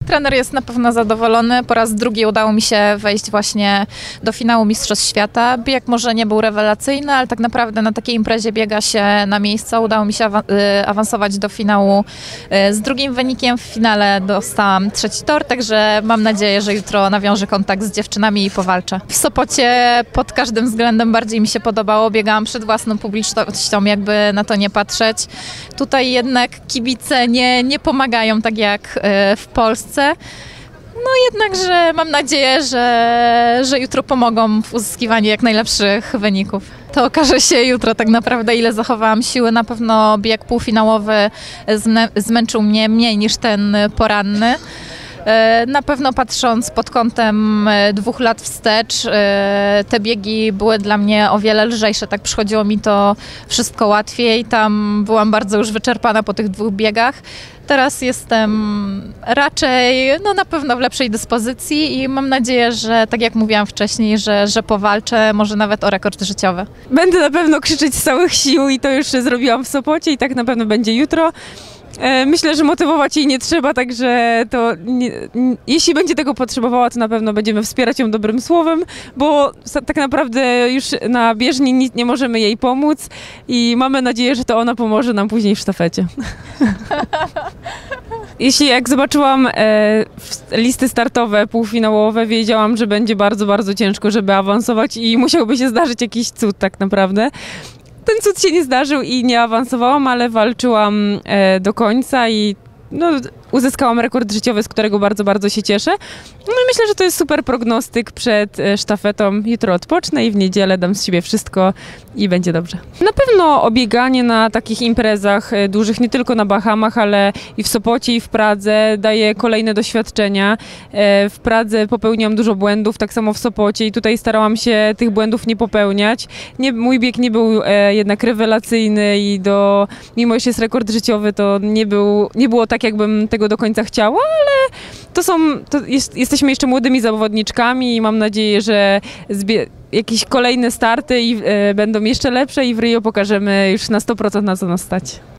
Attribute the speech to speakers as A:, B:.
A: Trener jest na pewno zadowolony. Po raz drugi udało mi się wejść właśnie do finału Mistrzostw Świata. Bieg może nie był rewelacyjny, ale tak naprawdę na takiej imprezie biega się na miejscu. Udało mi się awansować do finału z drugim wynikiem. W finale dostałam 3. tor, także mam nadzieję, że jutro nawiążę kontakt z dziewczynami i powalczę. W Sopocie pod każdym względem bardziej mi się podobało. Biegałam przed własną publicznością, jakby na to nie patrzeć. Tutaj jednak kibice nie pomagają tak jak w Polsce. No jednakże mam nadzieję, że jutro pomogą w uzyskiwaniu jak najlepszych wyników. To okaże się jutro tak naprawdę, ile zachowałam siły. Na pewno bieg półfinałowy zmęczył mnie mniej niż ten poranny. Na pewno patrząc pod kątem 2 lat wstecz, te biegi były dla mnie o wiele lżejsze, tak przychodziło mi to wszystko łatwiej, tam byłam bardzo już wyczerpana po tych 2 biegach. Teraz jestem raczej na pewno w lepszej dyspozycji i mam nadzieję, że tak jak mówiłam wcześniej, że powalczę może nawet o rekord życiowy.
B: Będę na pewno krzyczeć z całych sił i to już zrobiłam w Sopocie i tak na pewno będzie jutro. Myślę, że motywować jej nie trzeba, także jeśli będzie tego potrzebowała, to na pewno będziemy wspierać ją dobrym słowem, bo tak naprawdę już na bieżni nic nie możemy jej pomóc i mamy nadzieję, że to ona pomoże nam później w sztafecie. Jak zobaczyłam listy startowe, półfinałowe, wiedziałam, że będzie bardzo, bardzo ciężko, żeby awansować i musiałby się zdarzyć jakiś cud tak naprawdę. Ten cud się nie zdarzył i nie awansowałam, ale walczyłam do końca i uzyskałam rekord życiowy, z którego bardzo, bardzo się cieszę. No i myślę, że to jest super prognostyk przed sztafetą. Jutro odpocznę i w niedzielę dam z siebie wszystko i będzie dobrze. Na pewno obieganie na takich imprezach dużych, nie tylko na Bahamach, ale i w Sopocie, i w Pradze daje kolejne doświadczenia. W Pradze popełniłam dużo błędów, tak samo w Sopocie i tutaj starałam się tych błędów nie popełniać. Mój bieg nie był jednak rewelacyjny i mimo że jest rekord życiowy, to nie było tak, jakbym tego do końca chciała, ale jesteśmy jeszcze młodymi zawodniczkami i mam nadzieję, że jakieś kolejne starty będą jeszcze lepsze i w Rio pokażemy już na 100% na co nas stać.